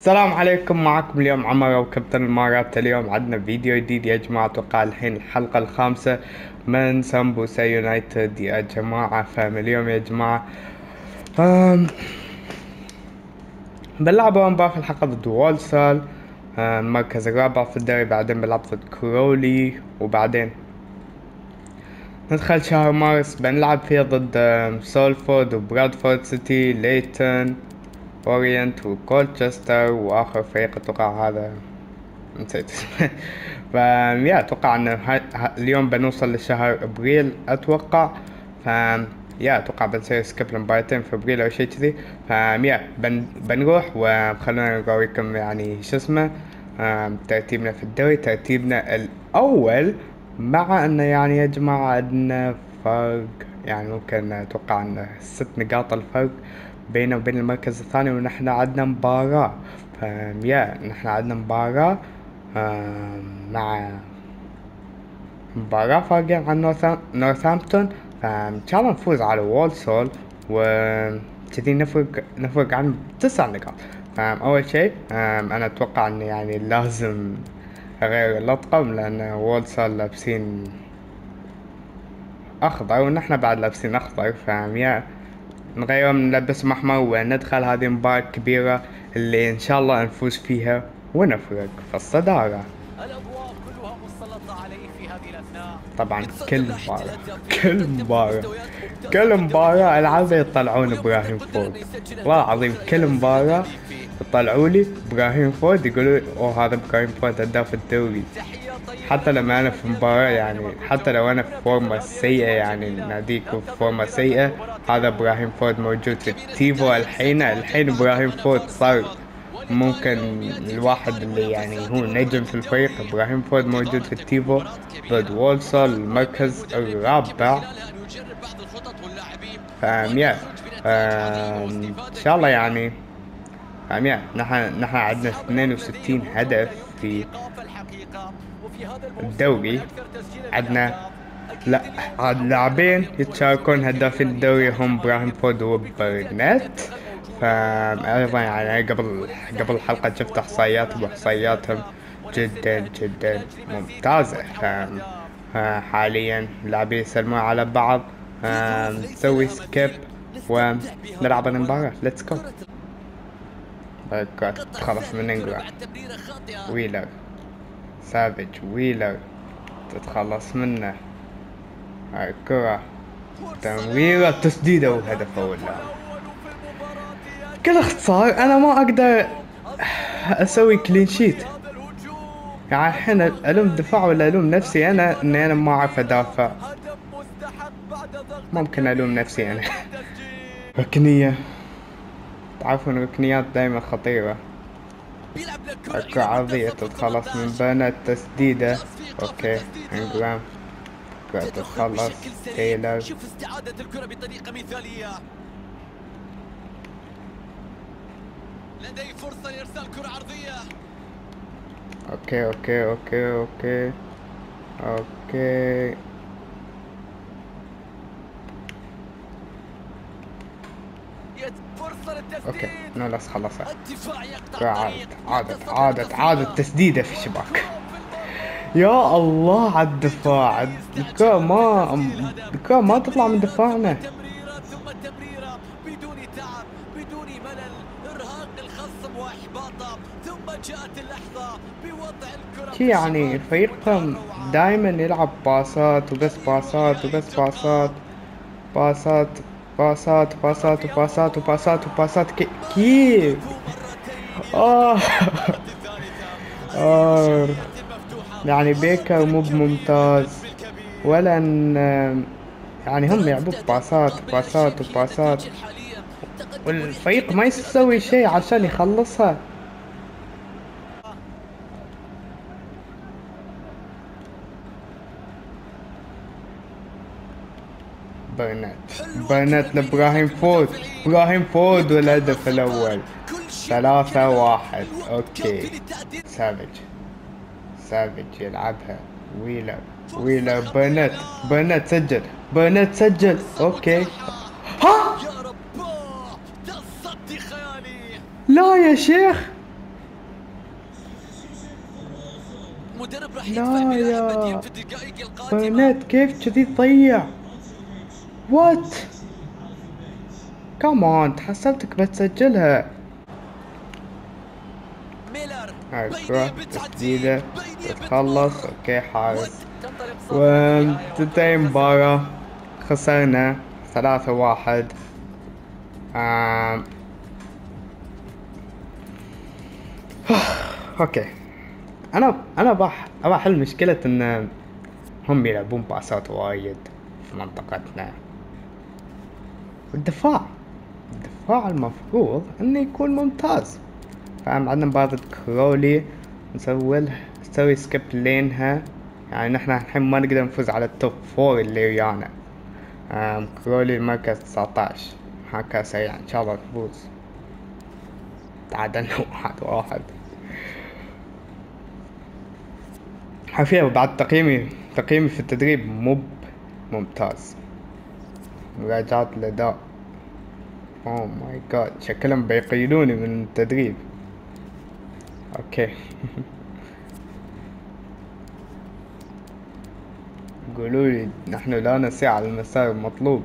السلام عليكم، معكم اليوم عمر وكابتن المارات. اليوم عندنا فيديو جديد يا جماعة. اتوقع الحين الحلقة الخامسة من سمبوسة يونايتد يا جماعة. فاليوم يا جماعة بنلعب مباراة في الحلقة ضد وولسال، المركز الرابع في الدوري. بعدين بنلعب ضد كرولي، وبعدين ندخل شهر مارس بنلعب فيه ضد سولفورد وبرادفورد سيتي، ليتون، اورينت وكولتشستر، واخر فريق اتوقع هذا نسيت اسمه. فيا اتوقع ان اليوم بنوصل لشهر ابريل اتوقع. ف يا اتوقع بنسوي سكيب لمباراتين في ابريل او شيء كذي. فيا بنروح وخلونا نوريكم يعني شو اسمه، ترتيبنا في الدوري، ترتيبنا الاول. مع انه يعني يا جماعة عندنا فرق، يعني ممكن اتوقع ان 6 نقاط الفرق بينه وبين المركز الثاني، ونحن عندنا مباراة. فيا نحن عندنا مباراة مع مباراة فارقين عن نورثامبتون. فإن شاء الله نفوز على وولسول، وكذي نفرق عن 9 نقاط. أول شيء أنا أتوقع إن يعني لازم أغير الأطقم، لأن وولسول لابسين أخضر ونحن بعد لابسين أخضر. يا نغير نلبسهم أحمر وندخل هذه المباراة الكبيرة اللي إن شاء الله نفوز فيها ونفرق في الصدارة. الأضواء كلها مسلطة عليه في هذه الأثناء. طبعا كل مباراة ألعبها يطلعون إبراهيم فود. والله العظيم كل مباراة يطلعوا لي إبراهيم فود، يقولوا أوه هذا إبراهيم فود هداف الدوري. حتى لما أنا في مباراة، يعني حتى لو أنا في فورمة سيئة، يعني ناديكم في فورمة سيئة، هذا إبراهيم فود موجود في التيفو. الحين إبراهيم فود صار ممكن الواحد اللي يعني هو نجم في الفريق. إبراهيم فود موجود في التيفو ضد وولسال، المركز الرابع. يا ان شاء الله يعني يا نحن عندنا 62 هدف في الدوري. عندنا لا عاد لاعبين يتشاركون هدافين الدوري، هم ابراهيم فود وبرنت. فأيضا يعني قبل الحلقة شفت احصائياتهم، واحصائياتهم جدا ممتازة. حاليا لاعبين يسلمون على بعض. نسوي سكيب ونلعب المباراة. ليتس جو. تخلص من انجرام، ويلر، سافيج، ويلر تتخلص منه. هاي الكرة تمريرة، تسديدة وهدف أول. كل اختصار أنا ما أقدر أسوي كلين شيت. يعني الحين ألوم دفاع ولا ألوم نفسي أنا إني أنا ما أعرف أدافع؟ ممكن ألوم نفسي أنا. ركنية، تعرفون الركنيات دايما خطيرة. الكرة عرضية تتخلص من بنات، تسديدة اوكي انجرام، الكرة تتخلص تايلر. شوف استعادة الكرة بطريقة مثالية. لديه فرصة لإرسال كرة عرضية. اوكي فرصة للتسديد. ناقص خلصها. الدفاع يقطع عادت تسديدة في الشباك. يا الله على الدفاع، الكرة ما تطلع من دفاعنا. تمريرة ثم تمريرة بدون تعب، بدون ملل، إرهاق الخصم وإحباطه، ثم جاءت اللحظة بوضع الكرة. شي يعني فريقهم دايما يلعب باسات وبس، باسات كيف آه. يعني بيكر مو بممتاز، ولا ان يعني هم يلعبوا باسات، والفريق ما يسوي شيء عشان يخلصها. برنات لابراهيم فود والهدف الاول. 3-1. اوكي سافيج يلعبها. ويلر برنات سجل اوكي. ها لا يا شيخ، مدرب راح لا يدفع بلا يا بديل في الدقائق القادمة. برنات كيف كذي تضيع؟ وات؟ كمان تحسبتك بتسجلها. ميلر، ايوه بينية بالتعدي، تسديدة بينية تتخلص. بتمر. اوكي حارس. تنطلق صافرة في النهاية وتنتهي المباراة. خسرنا 3-1. آم. اوكي. انا ابى احل مشكلة ان هم يلعبون باسات وايد في منطقتنا. الدفاع المفروض انه يكون ممتاز. فاهم؟ عندنا مباراة كرولي نسوي سكيب لينها. يعني نحن الحين ما نقدر نفوز على التوب فور اللي ويانا. كرولي المركز 19. هكا سريع ان شاء الله نفوز. تعادلنا 1-1. حرفيا بعد تقييمي في التدريب ممتاز. مراجعة الأداء. اوه ماي جاد، شكلهم بيقيدوني من التدريب. اوكي. قولوا لي نحن لا نسير على المسار المطلوب.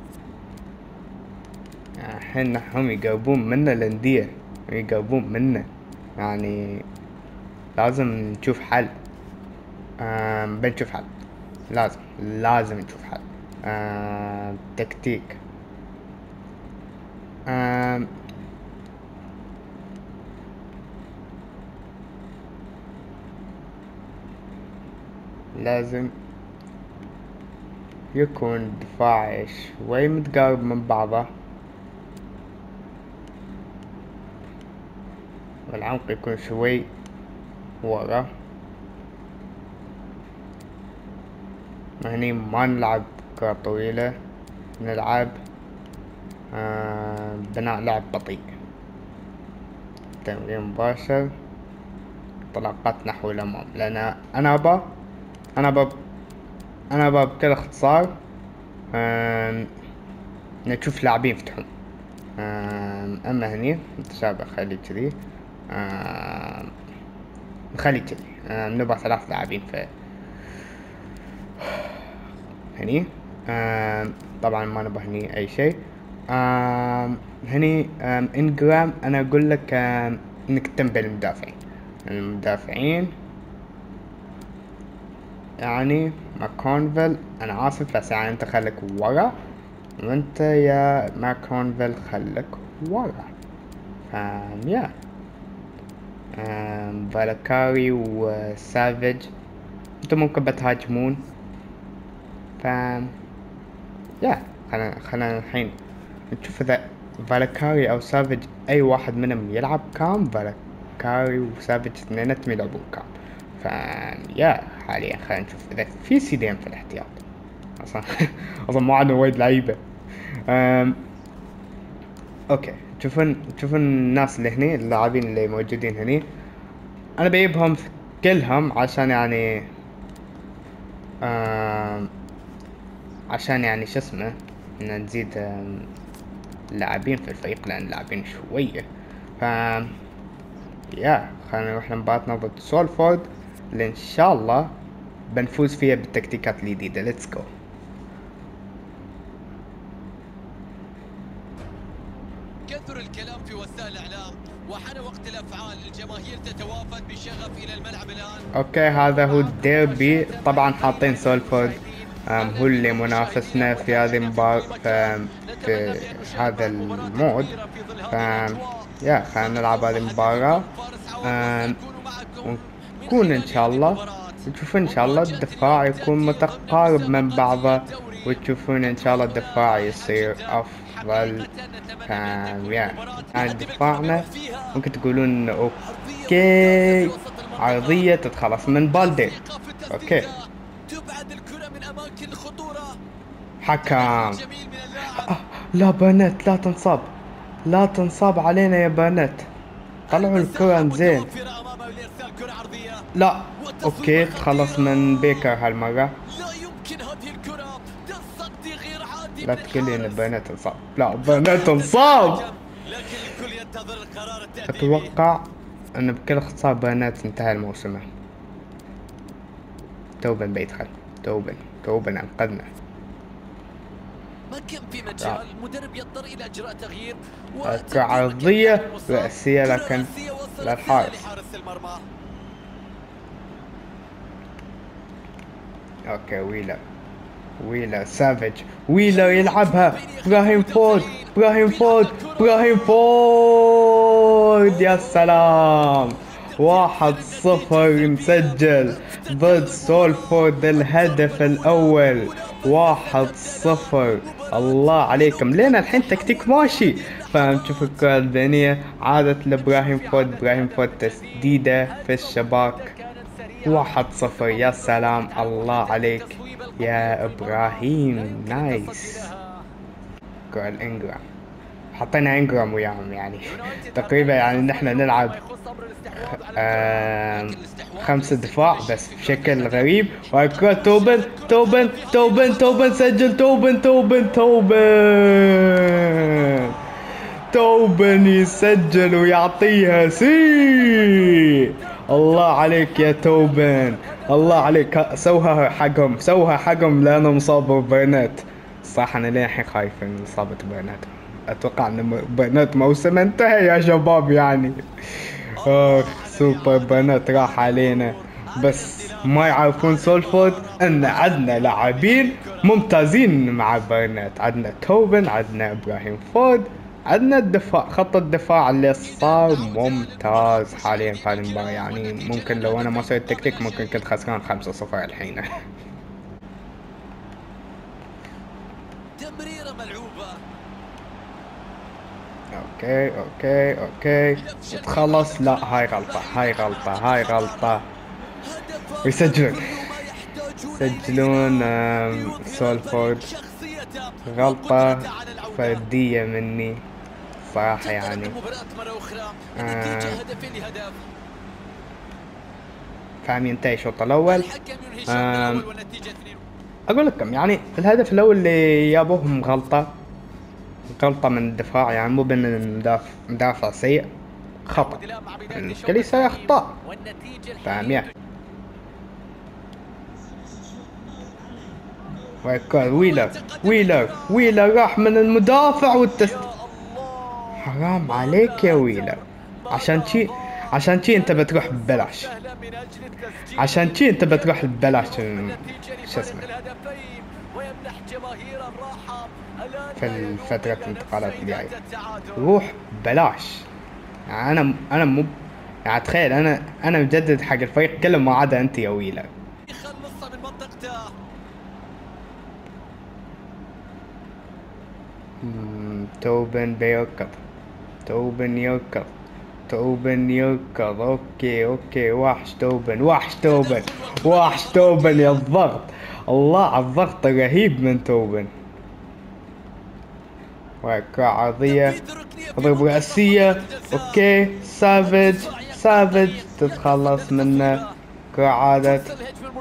يعني الحين هم يقربون منا الأندية، يقربون منا. يعني لازم نشوف حل. بنشوف حل. لازم نشوف حل. تكتيك. لازم يكون دفاعي شوي متقارب من بعضه، والعمق يكون شوي ورا. هني ما نلعب كرة طويلة، نلعب بناء لعب بطيء. تمرير مباشر، طلقات نحو الأمام. لأن أنا أبى بكل اختصار نشوف لاعبين يفتحون. أما هني متشابه، خلي كذي. نخلي كذي. نبغى 3 لاعبين في هني. طبعا ما نبغى هني أي شيء. هني إنجرام أنا أقول لك إنك تنبه المدافعين. يعني ماكونفيل، أنا آسف بس يعني أنت خليك ورا، وأنت يا ماكونفيل خليك ورا. يا فالكاري وسافيج أنتم ممكن بتهاجمون. يا خلنا الحين نشوف إذا فالكاري أو سافيج أي واحد منهم يلعب كام. فالكاري وسافيج اثنيناتهم يلعبون كام. يا حاليا خلينا نشوف إذا في سيدين في الاحتياط. أصلا ما عندنا وايد لعيبة. أوكي، تشوفون الناس اللي هني، اللاعبين اللي موجودين هني، أنا بجيبهم كلهم عشان يعني شو اسمه، إن نزيد لاعبين في الفريق، لأن لاعبين شوية. خلينا نروح لمباراتنا ضد سولفورد اللي إن شاء الله بنفوز فيها بالتكتيكات الجديدة. ليتس جو. كثر الكلام في وسائل الإعلام وحان وقت الأفعال. الجماهير تتوافد بشغف إلى الملعب الآن. اوكي، هذا هو الديربي. طبعا حاطين سولفورد هو اللي منافسنا في هذه المباراة في هذا المود. خلينا نلعب هذه المباراة ونكون ان شاء الله تشوفون ان شاء الله الدفاع يكون متقارب من بعضه، وتشوفون ان شاء الله الدفاع يصير افضل. يعني دفاعنا ممكن تقولون اوكي عرضية تتخلص من بالدي. اوكي تبعد الكرة من أماكن الخطورة. حكم. لا بنات، لا تنصاب علينا يا بنات. طلعوا الكرة زين. لا اوكي تخلص من بيكر هالمرة. لا يمكن هذه الكرة تصدي غير عادي. لا تقولي ان بنات تنصاب. لا بنات تنصاب. لكن الكل ينتظر القرار التأديبي. اتوقع ان بكل اختصار بنات انتهى الموسم. توبن بيدخل. توبن انقذنا. ما كان في مجال، المدرب يضطر الى اجراء تغيير عرضية رأسية لكن للحارس. اوكي ويلر سافيج. ويلر يلعبها. ابراهيم فورد يا سلام. 1-0 مسجل ضد سولفورد. الهدف الاول 1-0. الله عليكم، لين الحين تكتيك ماشي. فاهم؟ شوف الكرة البينية عادت لابراهيم فورد تسديدة في الشباك. 1-0 يا سلام. الله عليك يا ابراهيم. نايس. كرة الانجرام. حطينا انجرام وياهم يعني تقريبا يعني نحن نلعب 5 دفاع بس بشكل غريب. وكرة توبن سجل. توبن يسجل ويعطيها سي. الله عليك يا توبن، الله عليك. سوها حقهم لأنه مصاب ببرنات. صح أنا لين الحين خايف من إصابة برنات. أتوقع أن برنات موسم انتهى يا شباب يعني. سوبر برنات راح علينا. بس ما يعرفون سولفورد أن عندنا لاعبين ممتازين مع برنات. عندنا توبن، عندنا إبراهيم فورد، عندنا الدفاع. خط الدفاع اللي صار ممتاز حاليا في المباراة. يعني ممكن لو انا ما سويت تكتيك ممكن كنت خسران 5-0 الحين. تمريرة ملعوبة. اوكي تخلص. لا هاي غلطة. يسجلون سولفورد. غلطة فردية مني صراحة يعني. فاهم؟ ينتهي الشوط الأول. أقول لكم يعني الهدف الأول اللي جابوهم غلطة من الدفاع، يعني مو بأن مدافع سيء، خطأ. الكل يسوي أخطاء. فاهم يعني. ويلر راح من المدافع حرام عليك يا ويلر. عشان شي انت بتروح ببلاش. شو اسمه في فترة الانتقالات الجاية روح ببلاش. يعني انا مو يعني تخيل انا مجدد حق الفريق كله ما عدا انت يا ويلر. توبن يركض. اوكي وحش توبن يا الضغط. الله على الضغط الرهيب من توبن. وكرة عرضية ضرب رأسية. اوكي سافيج تتخلص منه. كرة عادت.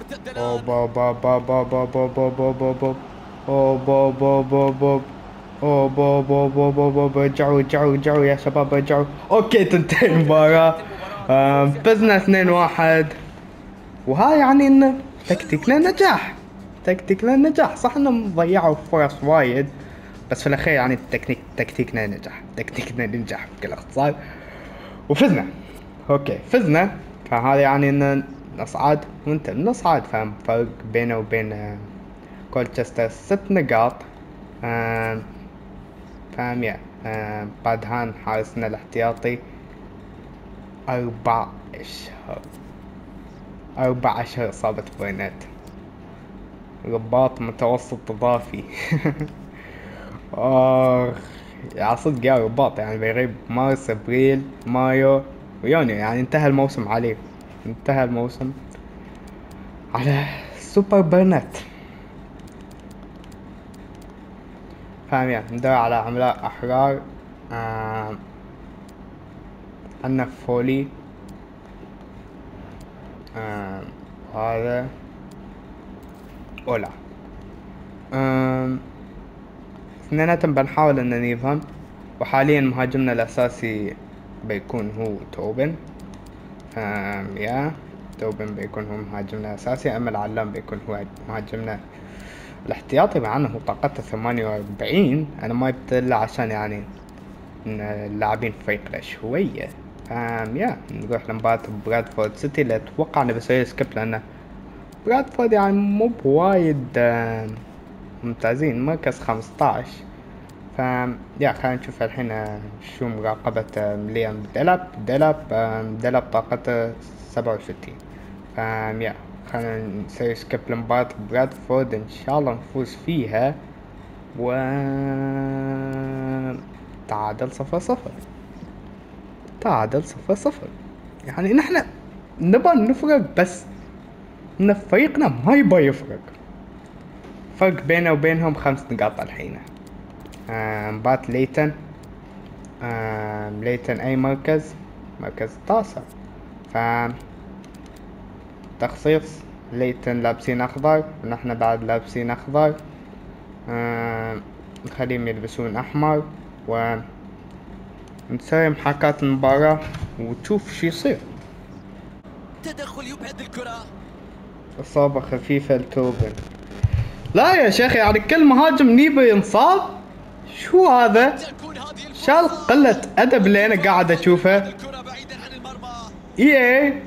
رجعوا يا شباب رجعوا. اوكي تنتهي المباراة. فزنا 2-1. وهاي يعني ان تكتيكنا نجح. صح انهم ضيعوا فرص وايد بس في الاخير يعني تكتيكنا نجح بكل اختصار وفزنا. اوكي فزنا. فهذا يعني ان نصعد وانت نصعد. فاهم؟ فرق بينه وبين كولتشستر 6 نقاط. فاهم يا بادهان حارسنا الاحتياطي 4 أشهر إصابة برنات. رباط متوسط إضافي. يا صدق يا رباط يعني بيغيب مارس أبريل مايو ويونيو. يعني انتهى الموسم على سوبر برنات. فاهم يعني ندور على عملاء أحرار. عندنا فولي. هذا أولا. اثنيناتهم بنحاول ان نجيبهم. وحاليا مهاجمنا الأساسي بيكون هو توبن. يا توبن بيكون هو مهاجمنا الأساسي، أما العلام بيكون هو مهاجمنا الاحتياطي، مع أنه طاقته 48. أنا ما جبت إلا عشان يعني إن اللاعبين فيقلة شوية. يا نروح لمباراة برادفورد سيتي اللي أتوقع إني بسوي سكيب، لأنه برادفورد يعني مو بوايد ممتازين، مركز 15. يا خلينا نشوف الحين شو مراقبة ليام ديلاب طاقته 67. يا خلينا نسوي سكيب لمباراة برادفورد، إن شاء الله نفوز فيها. و تعادل 0-0. يعني نحن نبغى نفرق، بس ان فريقنا ما يبغى يفرق. فرق بينه وبينهم 5 نقاط الحين. مباراة ليتن اي مركز 9. تخصيص ليتن لابسين اخضر ونحن بعد لابسين اخضر. نخليهم يلبسون احمر ونسوي محاكاة المباراة وتشوف شو يصير. تدخل يبعد الكرة. إصابة خفيفة لتوبن. لا يا شيخ، يعني كل مهاجم نيبه ينصاب؟ شو هذا؟ شال قلة أدب اللي أنا قاعد أشوفه. إيه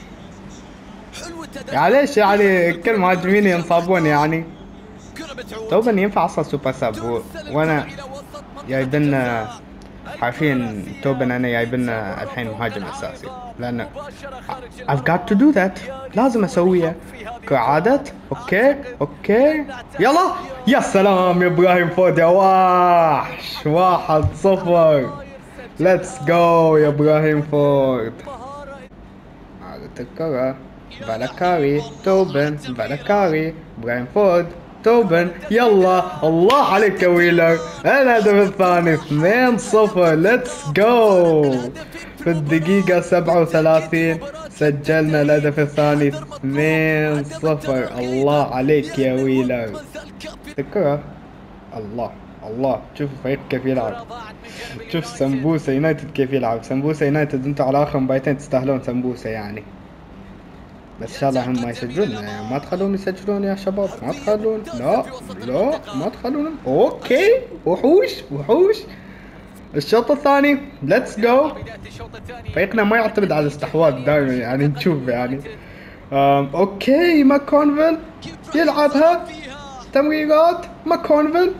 يعني ليش يعني كل مهاجمين ينصابون يعني؟ توبن ينفع أصلا سوبر ساب، وأنا جايبنا حرفيا توبن، أنا جايبنا الحين مهاجم أساسي، لأن I've got to do that. لازم أسويها كعادة. أوكي يلا. يا سلام يا إبراهيم فود يا وحش. 1-0. Let's go يا إبراهيم فود. عادة الكرة بالكاري توبن، بالكاري إبراهيم فود توبن. يلا الله عليك يا ويلر. الهدف الثاني 2-0. ليتس جو. في الدقيقة 37 سجلنا الهدف الثاني 2-0. الله عليك يا ويلر. الكرة الله شوف الفريق كيف يلعب. شوف سمبوسة يونايتد كيف يلعب. سمبوسة يونايتد انتوا على اخر مباراتين تستاهلون سمبوسة يعني. بس ان شاء الله هم ما يسجلون يعني. ما تخلون يسجلون يا شباب، ما تخلون. لا ما تخلون. اوكي وحوش. الشوط الثاني ليتس جو. فريقنا ما يعتمد على الاستحواذ دائما يعني، نشوف يعني. اوكي ماكونفيل يلعبها تمريرات. ماكونفيل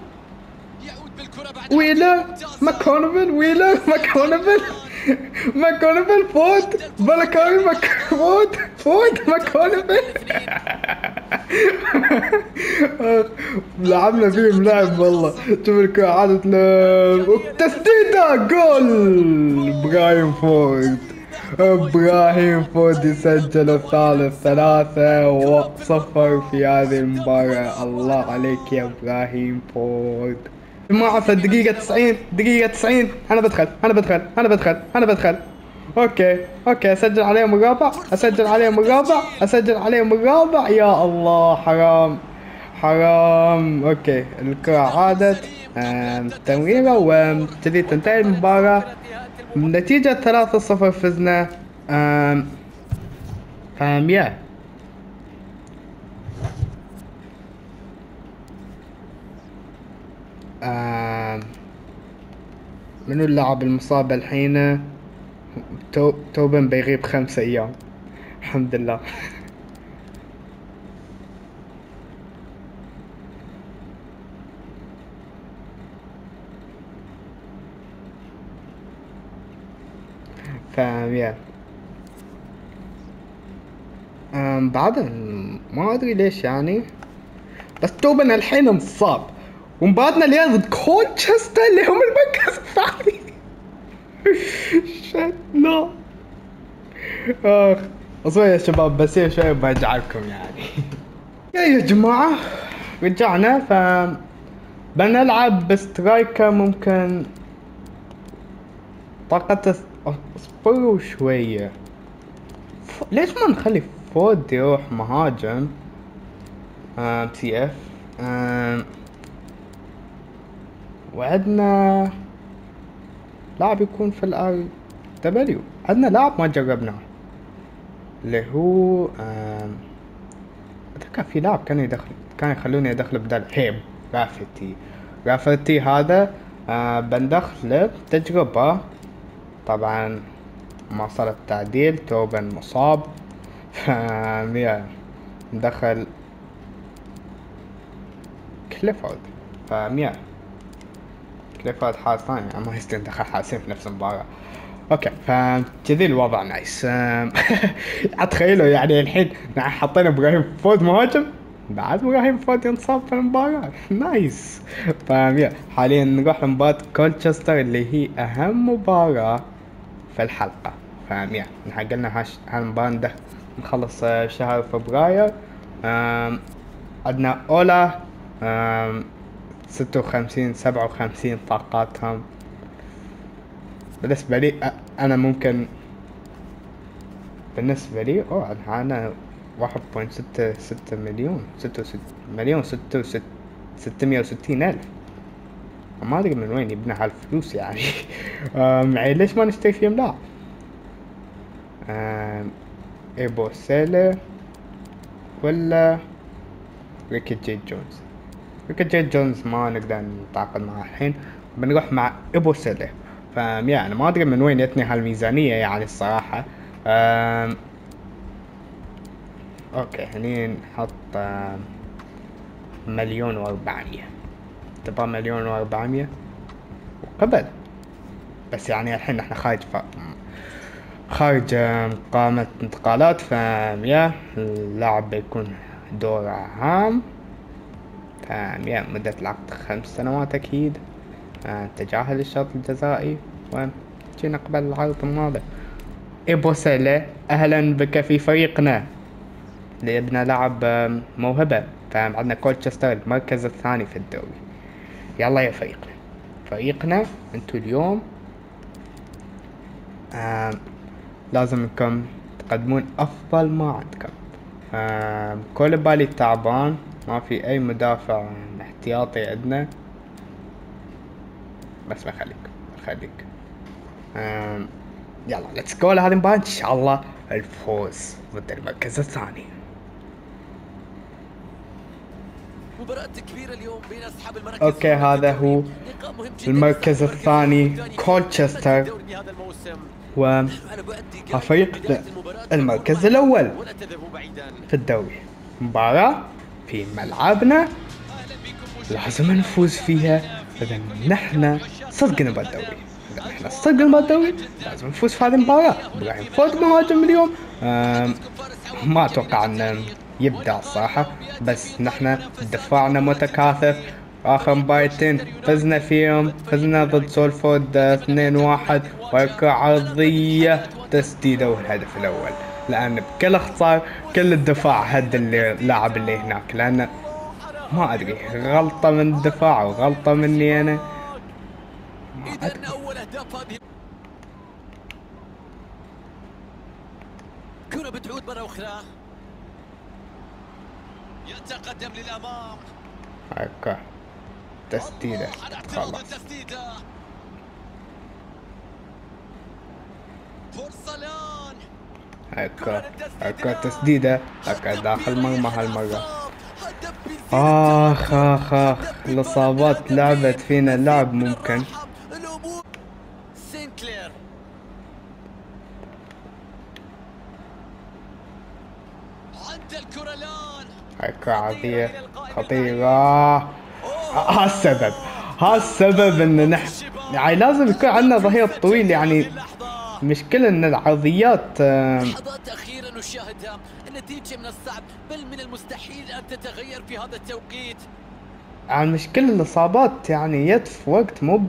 ويلر ماكونفيل فود بالكاري فود ماكونفيل. لعبنا فيهم لعب والله. شوف الكرة عادت تسديدة جول. إبراهيم فود يسجل الثالث. 3-0 في هذه المباراة. الله عليك يا إبراهيم فود. جماعة في الدقيقة 90 أنا بدخل. اوكي اسجل عليهم الرابع. يا الله حرام. اوكي الكرة عادت تمريرة وتبي تنتهي المباراة. نتيجة 3-0 فزنا. يا منو اللاعب المصاب الحين؟ توبن بيغيب 5 أيام الحمد لله. يا بعد ما ادري ليش يعني، بس توبن الحين مصاب. ومباراتنا اليوم ضد كولتشستر اللي هم المركز الثاني. لا اصبر يا شباب، بسير شوي برجعلكم يعني. يا جماعة رجعنا. بنلعب بسترايكر. ممكن طاقته اصبروا شوية. ليش ما نخلي فود يروح مهاجم تي اف. وعندنا لاعب يكون في الار دبليو. عندنا لاعب ما جربناه. اللي هو أتذكر في لاعب كان يخلوني أدخل بدل هيب رافيتي هذا. بندخله تجربة. طبعا ما صار التعديل، توبن مصاب. ندخل كليفورد. كليفورد حارس ثاني، ما يصير ندخل حارسين في نفس المباراة. اوكي، فكذي الوضع نايس. اتخيلوا يعني الحين حطينا ابراهيم فود مهاجم، بعد ابراهيم فود ينصاب في المباراة. نايس. حاليا نروح لمباراة كولتشستر اللي هي اهم مباراة في الحلقة. نحق لنا هالمباراة نخلص شهر فبراير. عندنا اولا 56 57 طاقاتهم. بالنسبة لي أنا ممكن، بالنسبة لي أنا 1.66 مليون، 660 ألف. ما أدري من وين يبنى هالفلوس يعني. معي ليش ما نشتري فيهم لاعب؟ إيبو سيلي ولا ريكي جي جونز ما نقدر نتعاقد معه الحين، بنروح مع إيبو سيلي. أنا ما أدري من وين يتني هالميزانية يعني الصراحة. أوكي، هني نحط 1,400,000. تبغى 1,400,000 وقبل. بس يعني الحين احنا خارج قائمة انتقالات. اللاعب بيكون دوره هام. مدة العقد 5 سنوات أكيد. تجاهل الشرط الجزائي وجينا قبل العرض هذا. إيبو سيلي، أهلا بك في فريقنا. لابن لاعب موهبة. عندنا كولتشستر المركز الثاني في الدوري. يلا يا فريقنا انتو اليوم لازم انكم تقدمون افضل ما عندكم. كوليبالي تعبان، ما في اي مدافع احتياطي عندنا، بس بخليك. يلا ليتس جو لهذه المباراة، ان شاء الله الفوز ضد المركز الثاني. مباراة كبيرة اليوم بين أصحاب المركز. اوكي، هذا هو المركز الثاني كولتشستر، وفريق المركز الأول في الدوري. مباراة في ملعبنا لازم نفوز فيها. إذا نحن صدق نبغى الدوري، لازم نفوز في هذه المباراة. ابراهيم فود مهاجم اليوم. ما أتوقع أن يبدع الصراحة، بس نحن دفاعنا متكاثف. آخر مباراتين فزنا فيهم، فزنا ضد سولفورد 2-1، وكرة عرضية تسديدة والهدف الأول. لأن بكل اختصار كل الدفاع هد اللاعب اللي هناك، لأن ما أدري غلطة من الدفاع وغلطة مني أنا. إذن أول أهداف هذه كرة بتعود مرة أخرى، يتقدم للأمام. هكا تسديدة خلاص. فرصة الآن. هكا تسديدة، هكا داخل مرمى هالمرة. آخ الإصابات لعبت فينا لعب ممكن. سينكلير عند الكرة الآن. هكا عادية خطيرة. هالسبب ان نحن يعني لازم يكون عندنا ظهير طويل. يعني مشكلة ان العرضيات لحظات أخيرة نشاهدها، النتيجة من الصعب بل من المستحيل أن تتغير في هذا التوقيت. يعني مشكلة الإصابات يعني جت في وقت ما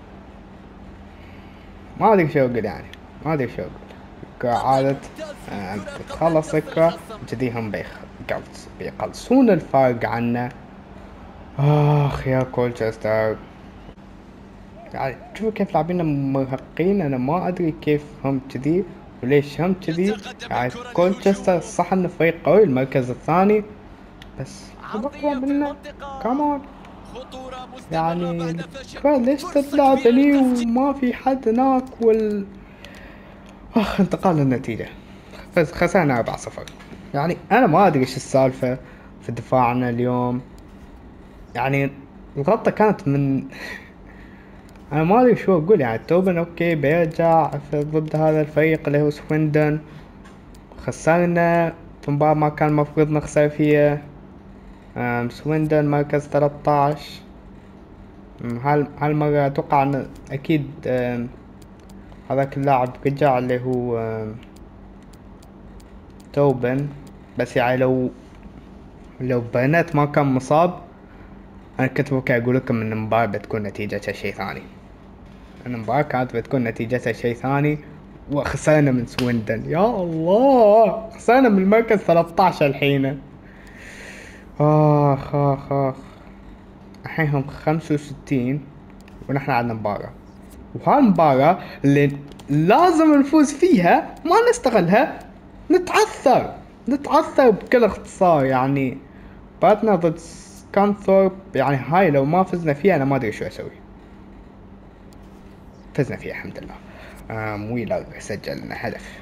أدري شو أقول كعادة. تخلص الكرة جديهم بيقلصون الفارق عنا. يا كولتشستر، يعني شوفوا كيف لاعبين مرهقين. أنا ما أدري كيف هم كذي وليش هم كذي. يعني كولتشستر صح إنه فريق قوي، المركز الثاني، بس أقوى منا كمان. يعني ليش تلعب هني وما في حد هناك انتقال النتيجة. خسرنا 4-0. يعني انا ما ادري ايش السالفة في دفاعنا اليوم. يعني الغلطة كانت من انا ما ادري شو اقول. يعني توبن اوكي بيرجع ضد هذا الفريق اللي هو سويندن. خسرنا في مباراة ما كان المفروض نخسر فيها. سويندن مركز 13. هالمرة اتوقع ان اكيد هذاك اللاعب رجع اللي هو توبن. بس يعني لو برنات ما كان مصاب انا كنت ممكن اقول لكم ان المباراة بتكون نتيجتها شيء ثاني. ان المباراة كانت بتكون نتيجتها شيء ثاني وخسرنا من سويندن. يا الله خسرنا من المركز 13 الحين. اخ اخ اخ. الحين هم 65 ونحن عندنا مباراة. وهالمباراة اللي لازم نفوز فيها ما نستغلها نتعثر بكل اختصار. يعني باتنا ضد سكانثورب. يعني هاي لو ما فزنا فيها انا ما ادري شو اسوي. فزنا فيها الحمد لله. ويلر سجل لنا هدف.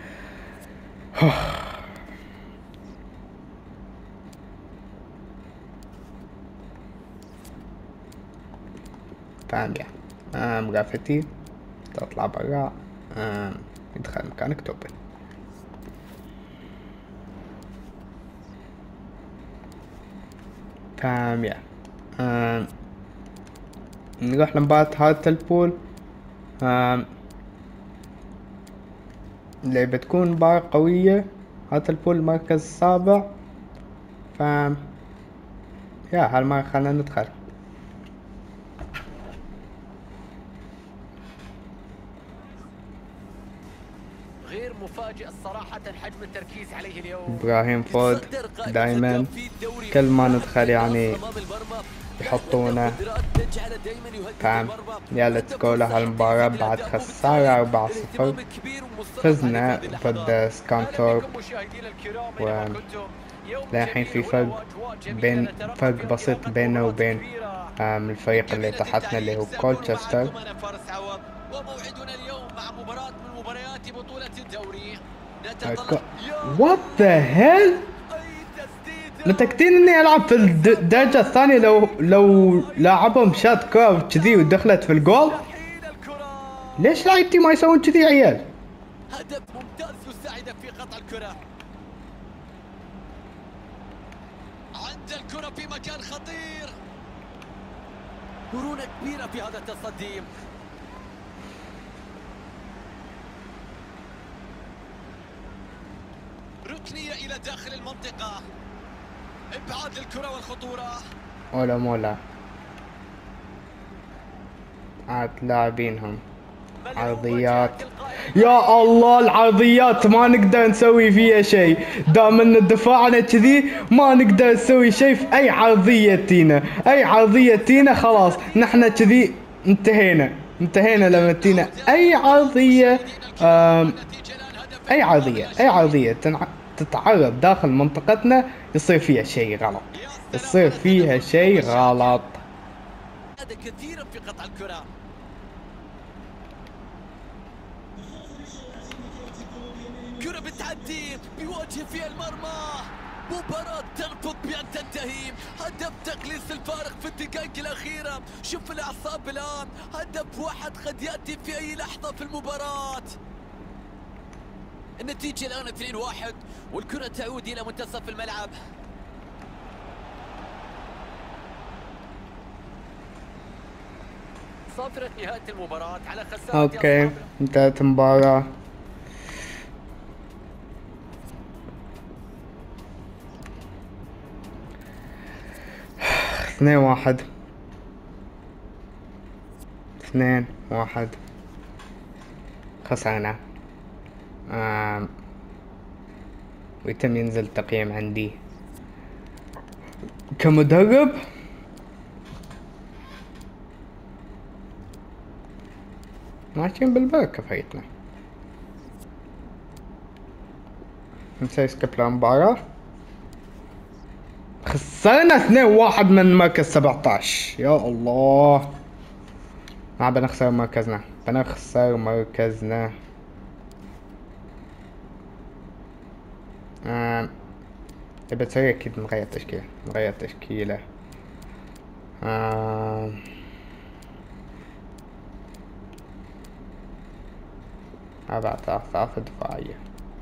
فاهم يعني مقافتي تطلع برا. يدخل مكانك توبن. فاهم يعني نروح لمباراة هارتلبول اللي بتكون مباراة قوية. هارتلبول المركز السابع. فاهم يا هالمرة خلنا ندخل. غير مفاجئ الصراحة حجم التركيز عليه اليوم. ابراهيم فود دايما كل ما ندخل يعني يحطونا. فاهم يا ليتس جو لهالمباراة بعد خسارة 4-0. فزنا ضد سكانتورب وللحين في فرق بسيط بيننا وبين الفريق اللي تحتنا اللي هو كولتشستر. وموعدنا اليوم مع مباراة من مباريات بطولة الدوري. وات ذا هيل. متأكدين اني العب في الدرجة الثانية لو لاعبهم شات كور كذي ودخلت في الجول؟ ليش لاعبتي ما يسوون كذي عيال؟ هدف ممتاز يساعدك في قطع الكرة. عند الكرة في مكان خطير. مرونة كبيرة في هذا التصدي. ركنية إلى داخل المنطقة. ابعاد الكرة والخطورة. ولا مولا عاد لاعبينهم عرضيات. يا الله العرضيات ما نقدر نسوي فيها شيء. دام ان دفاعنا كذي ما نقدر نسوي شيء في اي عرضية تينا خلاص نحن كذي انتهينا لما تينا اي عرضية. اي عرضية تتعرض داخل منطقتنا يصير فيها شيء غلط. هذا كثيرا في قطع الكرة. كرة بتعدي بيواجه فيها المرمى. مباراة ترفض بأن تنتهي. هدف تقليص الفارق في الدقائق الأخيرة. شوف الأعصاب الآن. هدف واحد قد يأتي في أي لحظة في المباراة. النتيجة الآن 2-1 والكرة تعود إلى منتصف الملعب. صافرة نهاية المباراة على خسارة. اوكي انتهت المباراة. اثنين واحد خسرنا. ويتم ينزل تقييم عندي كمدرب. ماشيين بالبركة فريقنا. نسوي سكيب للمباراة. خسرنا 2-1 من مركز 17. يا الله ما بنخسر مركزنا. تبى تسوي أكيد نغير تشكيلة. أربعة أهداف دفاعية.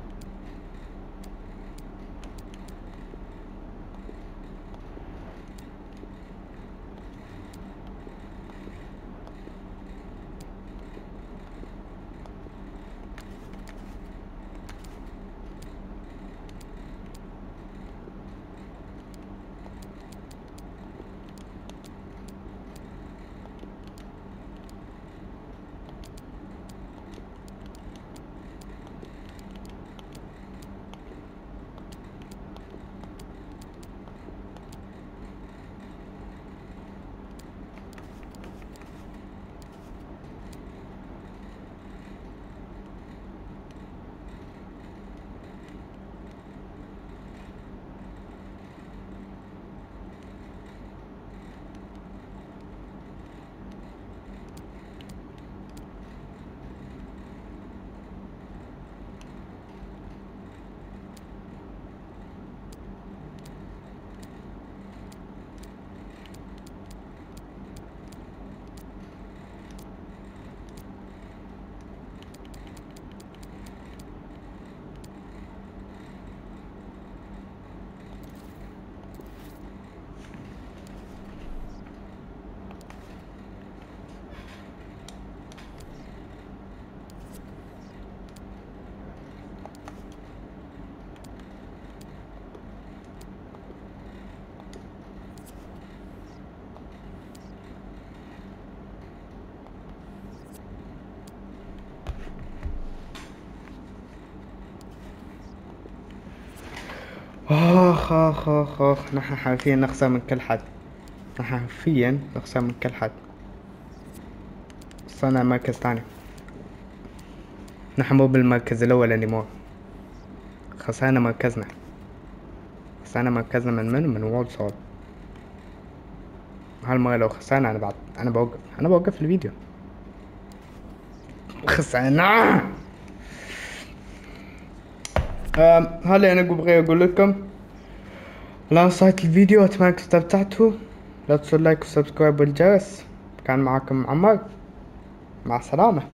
آخ، نحن حرفيا نخسر من كل حد. صرنا مركز تاني. نحن مو بالمركز الأول انيمور. خسرنا مركزنا من وولسول. هالمرة لو خسرنا أنا بوقف الفيديو. خسرنا. هلا أنا بغي أقول لكم لا صايت الفيديو، أتمنى انكم استمتعتوا. لا تنسوا اللايك والسبسكرايب والجرس. كان معكم عمر، مع السلامة.